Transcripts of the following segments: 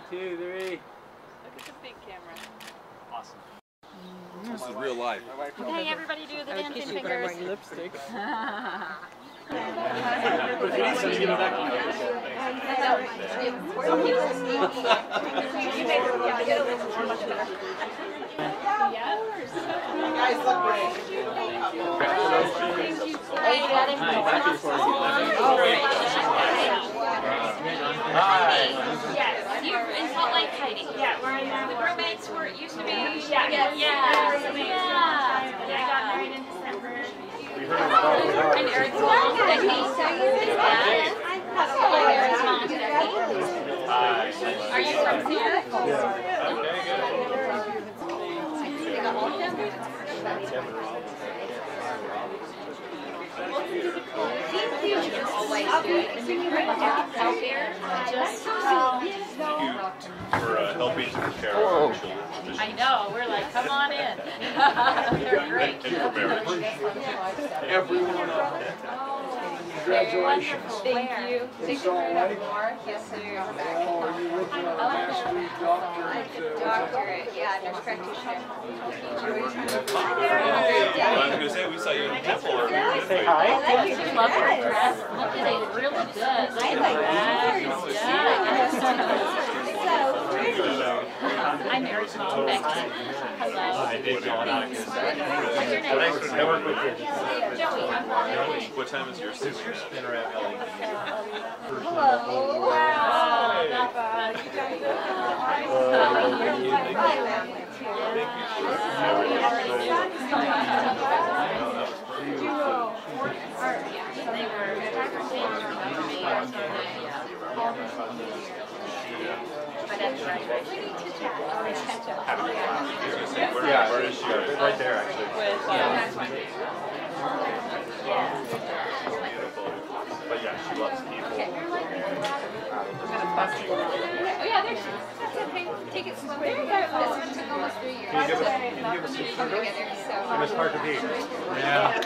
2, 3. Look at the big camera. Awesome. This is real life. Okay, everybody do the dancing fingers. Lipstick. Guys look great. Yes, you're in Salt Lake City. Yeah, we're in the roommates where it used to be. Yeah. They got married in December. And Eric's mom, Becky. Eric's mom, Becky. Are you from here? They got all of them? You're always good. Out here, just for helping to prepare our children. I know. We're like, come on in. They're great. And for marriage. Everyone Congratulations. Thank you. It's all right. Yes, sir. Oh, you lived in a master doctorate. Doctorate, yeah, nurse practitioner. I was going to say, we saw you in the temple earlier. Say hi. I love her dress. Look at it, really good. Look at that. I'm Eric's mom, Becky. Hello. I did Melonakos. What's your name? I work with kids. Joey. What time is your sister at? Hello. Wow. Not bad. You guys Where is she? Right there, actually. But yeah, she loves people. Oh yeah, there's. That's okay. Take it slow. This one took almost 3 years. Can you give us some sugar? So. It's hard to beat. Yeah.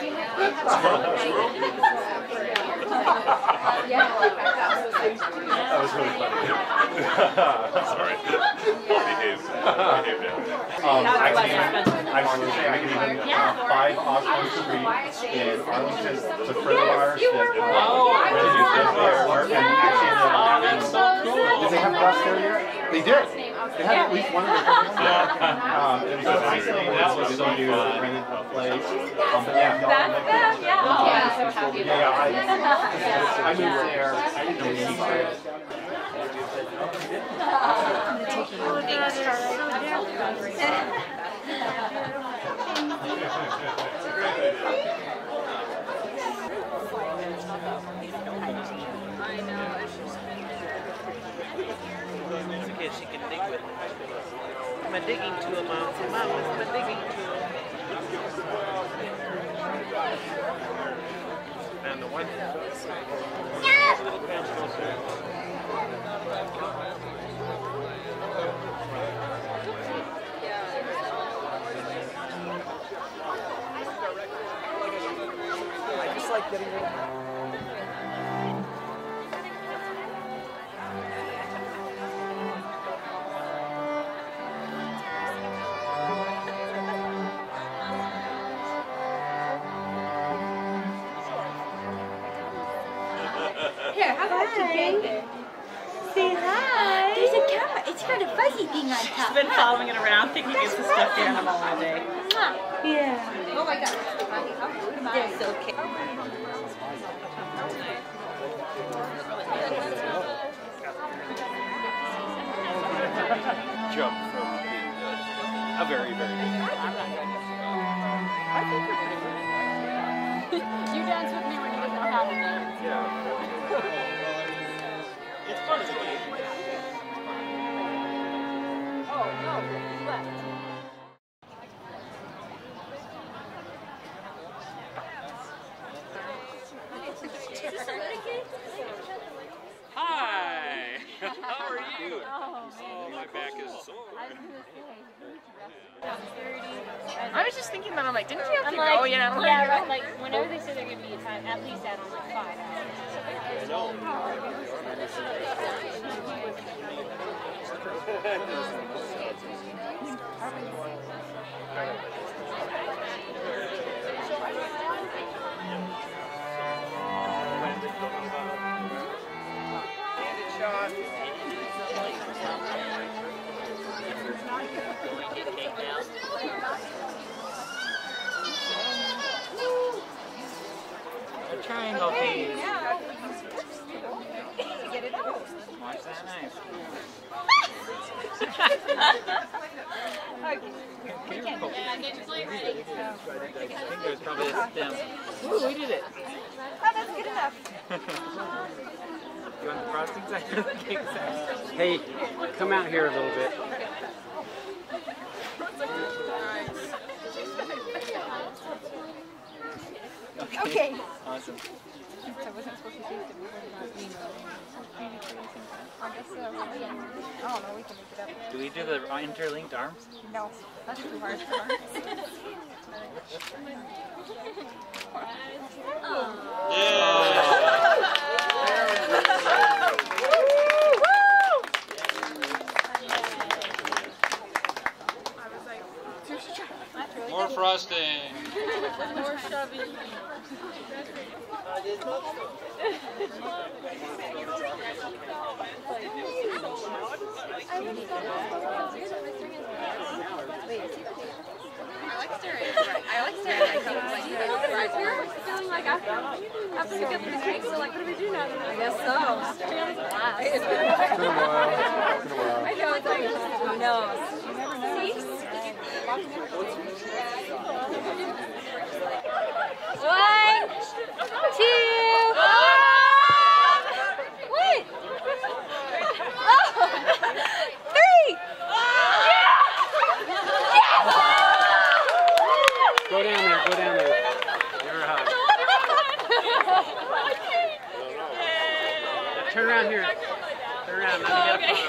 That was really funny. Sorry. Behave now. I should say I can even 5 Osborne Street in Arlington. It's a friend of ours that did they have bus there yet? They did. They had at least one of the and so I said that was so new. Rented a place. I moved there. I didn't know secret. I know, it's just been It's okay, she can dig with it. I'm a digging tool, Mom. Say, Mom, what's my digging tool? And the one little pencil. I just like getting rid of it. Here, how about you get there? Say hi. There's a camera. It's got a fuzzy thing on top. She's been following it around, thinking it's a stuffed animal all day. Yeah. Oh my God. They're so cute. Jump from being a very, very big. I think you're pretty good. You dance with me when you didn't know how to dance. Yeah. It's fun as a game. Oh no, left. Hi! How are you? Oh, my back is sore. I was just thinking that, I'm like, didn't you have to like, go? You know? Yeah, right, like, whenever they say they're going to be a time, at least add on like 5 hours. I know. A triangle piece. Watch that knife. Careful. I think there's probably a stem. Ooh, we did it. Oh, that's good enough. You want the frosting side or the cake side? Hey, come out here a little bit. Okay. Awesome. I wasn't supposed to see it. I guess so. I don't know. We can make it up. Do we do the interlinked arms? No, that's too hard. More frosting. More shoving. I like staring at feeling like after we get through the cake, so like, what do we do now? I guess so. It's been a while. I know, it's like, who knows? You never know. One, two, what? Oh, three. Go down there, go down there. Give her a hug. Turn around here. Turn around, let me get a photo.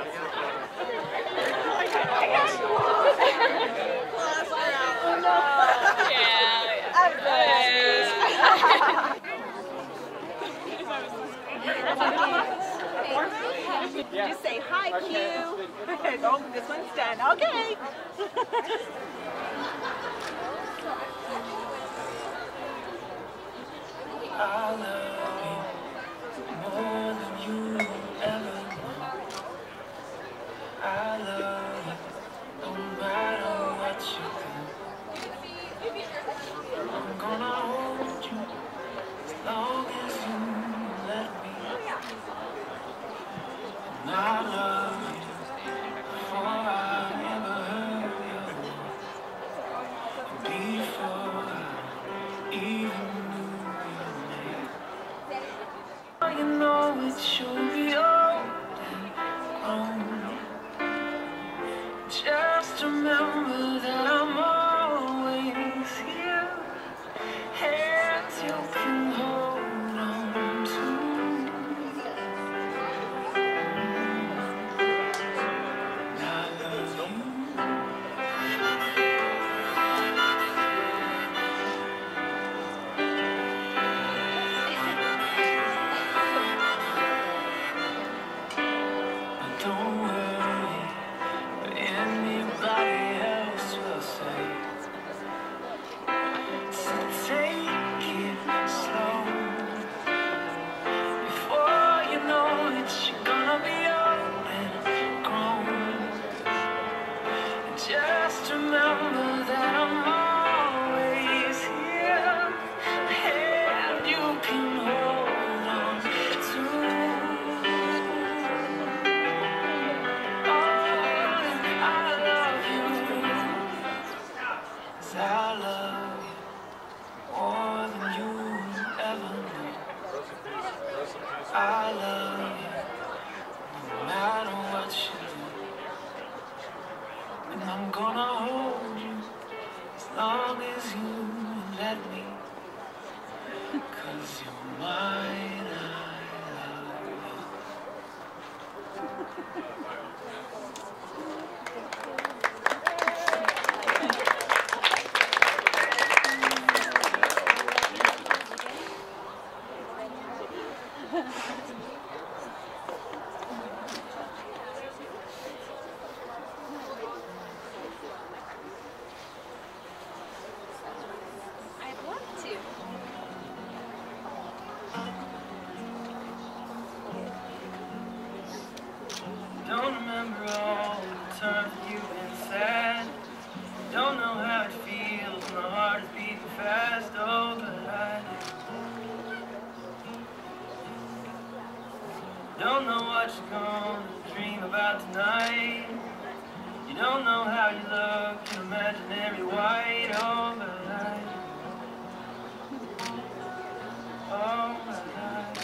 Just say hi, Q. Oh, this one's done. Okay. I love you more than you ever know. I love you no matter what you do. I'm gonna hold you as long as you let me. And I love you before I ever heard your name. Before I even you know it should be old and grown. Just remember that I'm always here. Hands you can hold on to. And I love you. Don't worry what anybody else will say. So take it slow. Before you know it, you're gonna be old and grown. And just remember that I'm always here. And you can hold on to. I love you more than you ever knew. I love you no matter what you do. And I'm gonna hold you as long as you let me. 'Cause you're mine, I love You don't know how you look, you imaginary white overnight. Oh my God.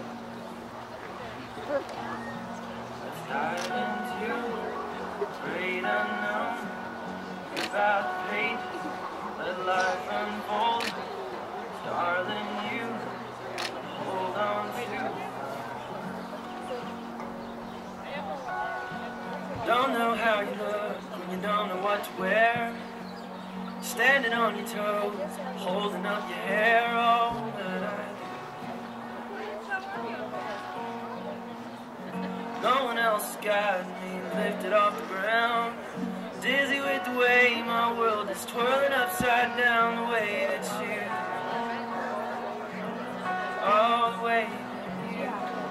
Let's dive into the great unknown. About the pages, let life unfold. Darling, you hold on to. Don't know how you look when you don't know what to wear. Standing on your toes, holding up your hair all night. No one else got me lifted off the ground. Dizzy with the way my world is twirling upside down. The way that you, oh, the way that you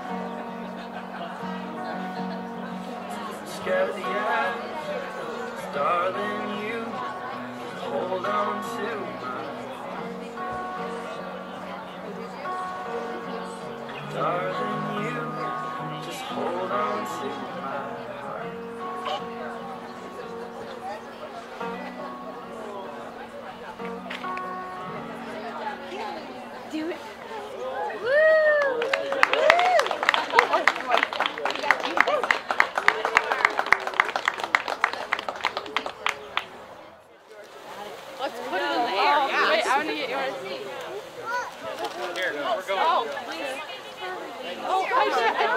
scatter the eyes, darling, you hold on to my heart. Darling, you just hold on to my heart. Do it. Let's put it in the air. Yeah. Wait, I want to get yours. Here, we're going. Oh, please. Oh, I